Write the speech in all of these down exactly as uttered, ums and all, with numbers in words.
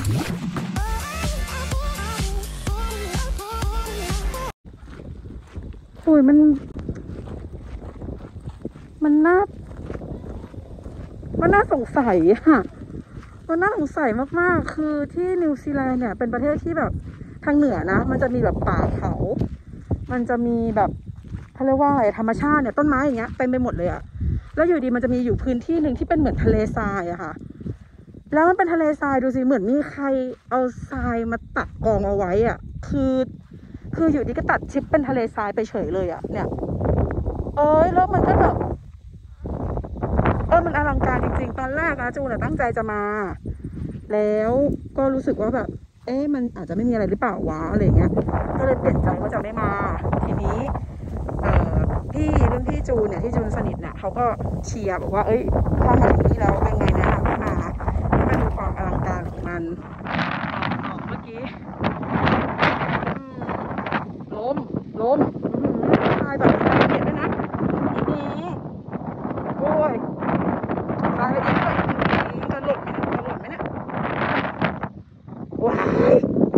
โอ้ยมันมันน่ามันน่าสงสัยอะมันน่าสงสัยมากๆคือที่นิวซีแลนด์เนี่ยเป็นประเทศที่แบบทางเหนือนะมันจะมีแบบป่าเขามันจะมีแบบเขาเรียกว่าอะไรธรรมชาติเนี่ยต้นไม้อย่างเงี้ยเต็มไปหมดเลยอะแล้วอยู่ดีมันจะมีอยู่พื้นที่หนึ่งที่เป็นเหมือนทะเลทรายอะค่ะแล้วมันเป็นทะเลทรายดูสิเหมือนมีใครเอาทรายมาตัดกองเอาไว้อะคือคืออยู่ดีก็ตัดชิปเป็นทะเลทรายไปเฉยเลยอะเนี่ยเอ้ยแล้วมันก็แบบเออมันอลังการจริงๆตอนแรกนะจูนตั้งใจจะมาแล้วก็รู้สึกว่าแบบเอ๊ะมันอาจจะไม่มีอะไรหรือเปล่าวะอะไรเงี้ยก็เลยเปลี่ยนใจว่าจะไม่มาทีนี้เอ่อพี่รุ่นพี่จูนเนี่ยที่จูนสนิทเนี่ยเขาก็เชียร์บอกว่าเอ้ยถ้ามาถึงนี้แล้วเป็นไงแนะนำให้มาให้มาดูความอลังการของมันเมื่อกี้ล้มล้มทรายแบบทรายละเอียดด้วยนะโอ้ยทรายละเอียดด้วยจะหล่นจะหล่นไหมเนี่ยว้าย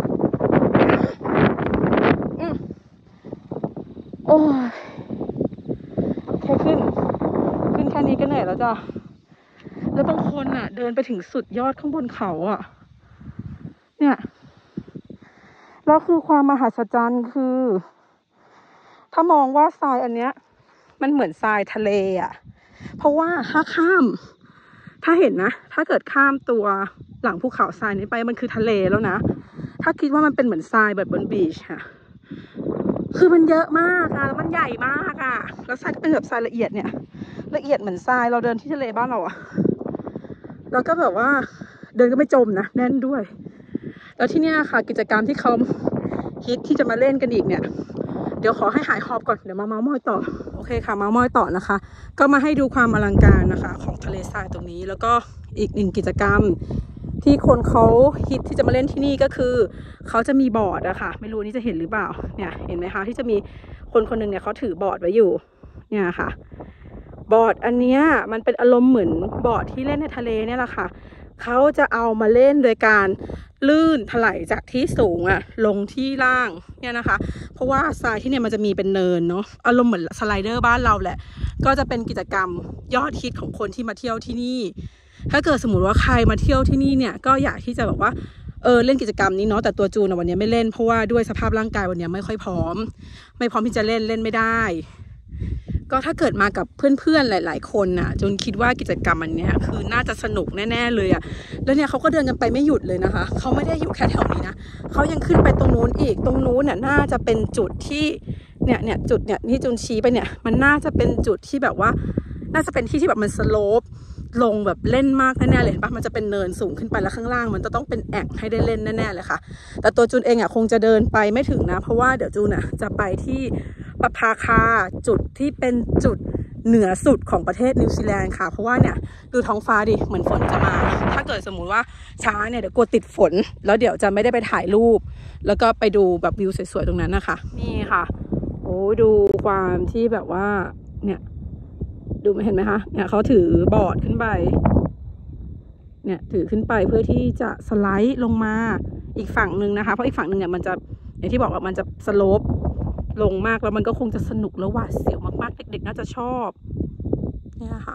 โอ้ยแค่ขึ้นขึ้นแค่นี้ก็เหนื่อยแล้วจ้ะแล้วบางคนอ่ะเดินไปถึงสุดยอดข้างบนเขาอ่ะเนี่ยแล้วคือความมหัศจรรย์คือถ้ามองว่าทรายอันเนี้ยมันเหมือนทรายทะเลอ่ะเพราะว่าถ้าข้ามถ้าเห็นนะถ้าเกิดข้ามตัวหลังภูเขาทรายนี้ไปมันคือทะเลแล้วนะถ้าคิดว่ามันเป็นเหมือนทรายแบบบนบีชค่ะคือมันเยอะมากอ่ะแล้วมันใหญ่มากอ่ะแล้วทรายก็เป็นแบบทรายละเอียดเนี่ยละเอียดเหมือนทรายเราเดินที่ทะเลบ้านเราอ่ะแล้วก็แบบว่าเดินก็ไม่จมนะแน่นด้วยแล้วที่นี่ค่ะกิจกรรมที่เขาฮิตที่จะมาเล่นกันอีกเนี่ยเดี๋ยวขอให้หายหอบก่อนเดี๋ยวมาเมาส์มอยต่อโอเคค่ะเมาส์มอยต่อนะคะก็มาให้ดูความอลังการนะคะของทะเลทรายตรงนี้แล้วก็อีกหนึ่งกิจกรรมที่คนเขาฮิตที่จะมาเล่นที่นี่ก็คือเขาจะมีบอร์ดอะค่ะไม่รู้นี่จะเห็นหรือเปล่าเนี่ยเห็นไหมคะที่จะมีคนคนหนึ่งเนี่ยเขาถือบอร์ดไว้อยู่เนี่ยค่ะบอร์ดอันเนี้ยมันเป็นอารมณ์เหมือนบอร์ดที่เล่นในทะเลเนี่ยแหละค่ะเขาจะเอามาเล่นโดยการลื่นถลายจากที่สูงอะลงที่ล่างเนี่ยนะคะเพราะว่าทรายที่เนี่ยมันจะมีเป็นเนินเนาะอารมณ์เหมือนสไลเดอร์บ้านเราแหละก็จะเป็นกิจกรรมยอดฮิตของคนที่มาเที่ยวที่นี่ถ้าเกิดสมมติว่าใครมาเที่ยวที่นี่เนี่ยก็อยากที่จะแบบว่าเออเล่นกิจกรรมนี้เนาะแต่ตัวจูนวันนี้ไม่เล่นเพราะว่าด้วยสภาพร่างกายวันนี้ไม่ค่อยพร้อมไม่พร้อมที่จะเล่นเล่นไม่ได้ก็ถ้าเกิดมากับเพื่อนๆหลายๆคนน่ะจนคิดว่ากิจกรรมอันนี้คือน่าจะสนุกแน่ๆเลยอ่ะแล้วเนี่ยเขาก็เดินกันไปไม่หยุดเลยนะคะเขาไม่ได้อยู่แค่แถวนี้นะเขายังขึ้นไปตรงนู้นอีกตรงนู้นน่ะน่าจะเป็นจุดที่เนี่ยเนี่ยจุดเนี่ยที่จูนชี้ไปเนี่ยมันน่าจะเป็นจุดที่แบบว่าน่าจะเป็นที่ที่แบบมันสโลปลงแบบเล่นมากแน่ๆเลยเห็นปะมันจะเป็นเนินสูงขึ้นไปแล้วข้างล่างมันจะต้องเป็นแอ่งให้ได้เล่นแน่ๆเลยค่ะแต่ตัวจูนเองอ่ะคงจะเดินไปไม่ถึงนะเพราะว่าเดี๋ยวจูนอ่ะจะไปที่ปะพาคาจุดที่เป็นจุดเหนือสุดของประเทศนิวซีแลนด์ค่ะเพราะว่าเนี่ยดูท้องฟ้าดิเหมือนฝนจะมาถ้าเกิดสมมุติว่าช้าเนี่ยเดี๋ยวกลัวติดฝนแล้วเดี๋ยวจะไม่ได้ไปถ่ายรูปแล้วก็ไปดูแบบวิวสวยๆตรงนั้นนะคะนี่ค่ะโอ้ดูความที่แบบว่าเนี่ยดูไม่เห็นไหมคะเนี่ยเขาถือบอร์ดขึ้นไปเนี่ยถือขึ้นไปเพื่อที่จะสไลด์ลงมาอีกฝั่งหนึ่งนะคะเพราะอีกฝั่งหนึ่งเนี่ยมันจะอย่างที่บอกว่ามันจะสโลปลงมากแล้วมันก็คงจะสนุกแล้วหวาดเสียวมากๆเด็กๆน่าจะชอบเนี่ยค่ะ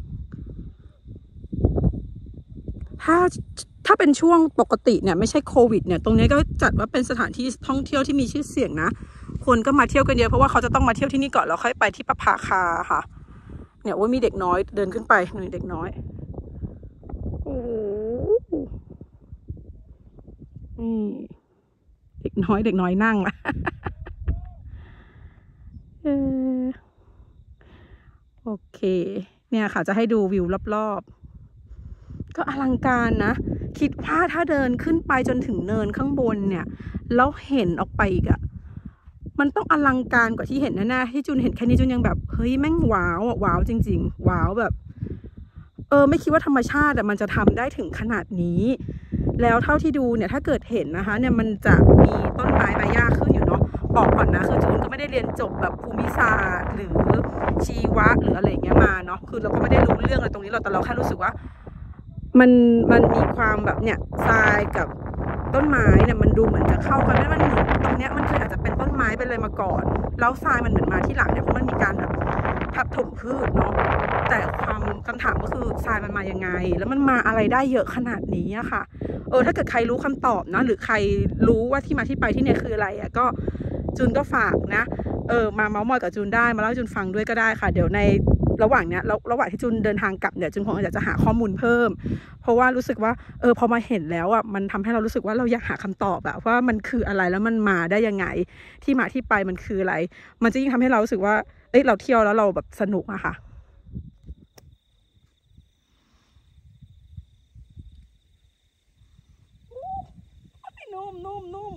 ถ้าถ้าเป็นช่วงปกติเนี่ยไม่ใช่โควิดเนี่ยตรงนี้ก็จัดว่าเป็นสถานที่ท่องเที่ยวที่มีชื่อเสียงนะคนก็มาเที่ยวกันเยอะเพราะว่าเขาจะต้องมาเที่ยวที่นี่ก่อนแล้วค่อยไปที่ปะพาคาค่ะเนี่ยว่ามีเด็กน้อยเดินขึ้นไปหนึ่งเด็กน้อยโอ้นี่เด็กน้อยเด็กน้อยนั่งละโอเคเนี่ยค่ะจะให้ดูวิวรอบๆก็อลังการนะคิดว่าถ้าเดินขึ้นไปจนถึงเนินข้างบนเนี่ยแล้วเห็นออกไปอีกอะมันต้องอลังการกว่าที่เห็นแน่ๆที่จูนเห็นแค่นี้จูนยังแบบเฮ้ยแม่งว้าวอะว้าวจริงๆว้าวแบบเออไม่คิดว่าธรรมชาติอะมันจะทำได้ถึงขนาดนี้แล้วเท่าที่ดูเนี่ยถ้าเกิดเห็นนะคะเนี่ยมันจะมีต้นไม้ใบหญ้าขึ้นอยู่เนาะบอกก่อนนะคือจูนก็ไม่ได้เรียนจบแบบภูมิศาสตร์หรือชีวะหรืออะไรเงี้ยมาเนาะคือเราก็ไม่ได้รู้เรื่องอะไรตรงนี้เราแต่เราแค่รู้สึกว่ามันมันมีความแบบเนี่ยทรายกับต้นไม้เนี่ยมันดูเหมือนจะเข้ากันแล้วมันเหมือนตรงเนี้ยมันคืออาจจะเป็นต้นไม้ไปเลยมาก่อนแล้วทรายมันเหมือนมาที่หลังเนี่ยเพราะมันมีการแบบทับถมพืชเนาะแต่ความคำถามก็คือทรายมันมายังไงแล้วมันมาอะไรได้เยอะขนาดนี้อะค่ะเออถ้าเกิดใครรู้คำตอบนะหรือใครรู้ว่าที่มาที่ไปที่เนี่ยคืออะไรอะก็จูนก็ฝากนะเออมาเมาส์มอยกับจูนได้มาเล่าให้จูนฟังด้วยก็ได้ค่ะเดี๋ยวในระหว่างเนี้ยระหว่างที่จูนเดินทางกลับเนี่ยจูนคงอยากจะหาข้อมูลเพิ่มเพราะว่ารู้สึกว่าเออพอมาเห็นแล้วอ่ะมันทำให้เรารู้สึกว่าเราอยากหาคำตอบอะว่ามันคืออะไรแล้วมันมาได้ยังไงที่มาที่ไปมันคืออะไรมันจะยิ่งทำให้เรารู้สึกว่าเอ้ยเราเที่ยวแล้วเราแบบสนุกอะค่ะนุ่มนุ่มนุ่ม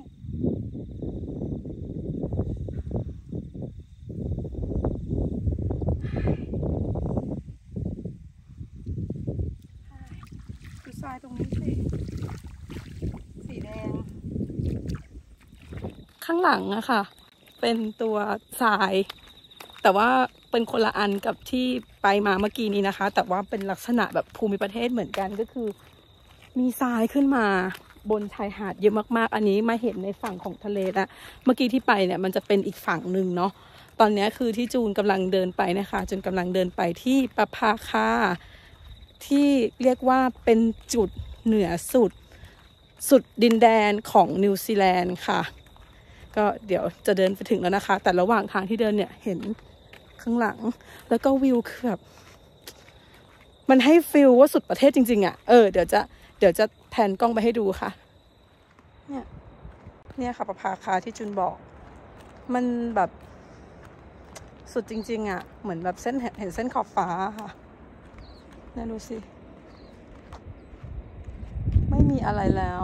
ดูทรายตรงนี้สิสีแดงข้างหลังอะค่ะเป็นตัวทรายแต่ว่าเป็นคนละอันกับที่ไปมาเมื่อกี้นี้นะคะแต่ว่าเป็นลักษณะแบบภูมิประเทศเหมือนกันก็คือมีทรายขึ้นมาบนชายหาดเยอะมากๆอันนี้มาเห็นในฝั่งของทะเลแล้วเมื่อกี้ที่ไปเนี่ยมันจะเป็นอีกฝั่งหนึ่งเนาะตอนนี้คือที่จูนกำลังเดินไปนะคะจูนกำลังเดินไปที่ปะพาคาที่เรียกว่าเป็นจุดเหนือสุดสุดดินแดนของนิวซีแลนด์ค่ะก็เดี๋ยวจะเดินไปถึงแล้วนะคะแต่ระหว่างทางที่เดินเนี่ยเห็นข้างหลังแล้วก็วิวคือแบบมันให้ฟิลว่าสุดประเทศจริงๆอ่ะเออเดี๋ยวจะเดี๋ยวจะแผนกล้องไปให้ดูค่ะเนี่ยเนี่ยค่ะปะพาคาที่จุนบอกมันแบบสุดจริงๆอ่ะเหมือนแบบเส้นเห็นเส้นขอบฟ้าค่ะเนี่ยดูสิไม่มีอะไรแล้ว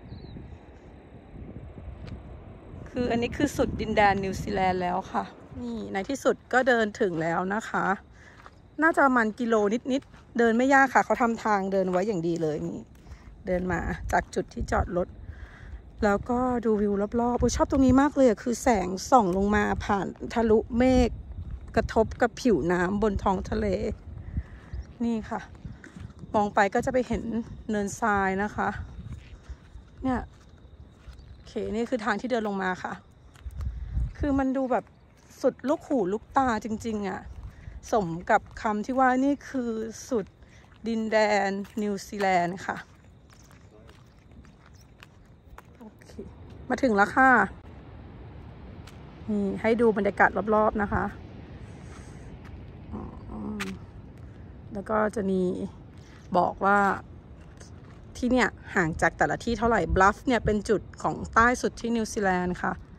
คืออันนี้คือสุดดินแดนนิวซีแลนด์แล้วค่ะนี่ในที่สุดก็เดินถึงแล้วนะคะน่าจะประมาณกิโลนิดๆเดินไม่ยากค่ะเขาทำทางเดินไว้อย่างดีเลยนี่เดินมาจากจุดที่จอดรถแล้วก็ดูวิวรอบๆชอบตรงนี้มากเลยคือแสงส่องลงมาผ่านทะลุเมฆกระทบกับผิวน้ำบนท้องทะเลนี่ค่ะมองไปก็จะไปเห็นเนินทรายนะคะเนี่ยโอเคนี่คือทางที่เดินลงมาค่ะคือมันดูแบบสุดลูกหูลูกตาจริงๆอ่ะสมกับคำที่ว่านี่คือสุดดินแดนนิวซีแลนด์ค่ะโอเคมาถึงแล้วค่ะนี่ให้ดูบรรยากาศรอบๆนะคะแล้วก็จะมีบอกว่าที่เนี่ยห่างจากแต่ละที่เท่าไหร่บลัฟเนี่ยเป็นจุดของใต้สุดที่นิวซีแลนด์ค่ะ